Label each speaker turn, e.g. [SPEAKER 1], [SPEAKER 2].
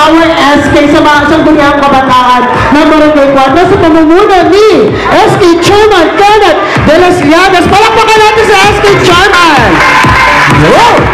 [SPEAKER 1] our SK sa mga sangguniang kabataan ng Barangay 4 sa pamumuno ni SK Chairman Kenneth De Las Llagas. Palakpakan natin sa SK Chairman! Yo!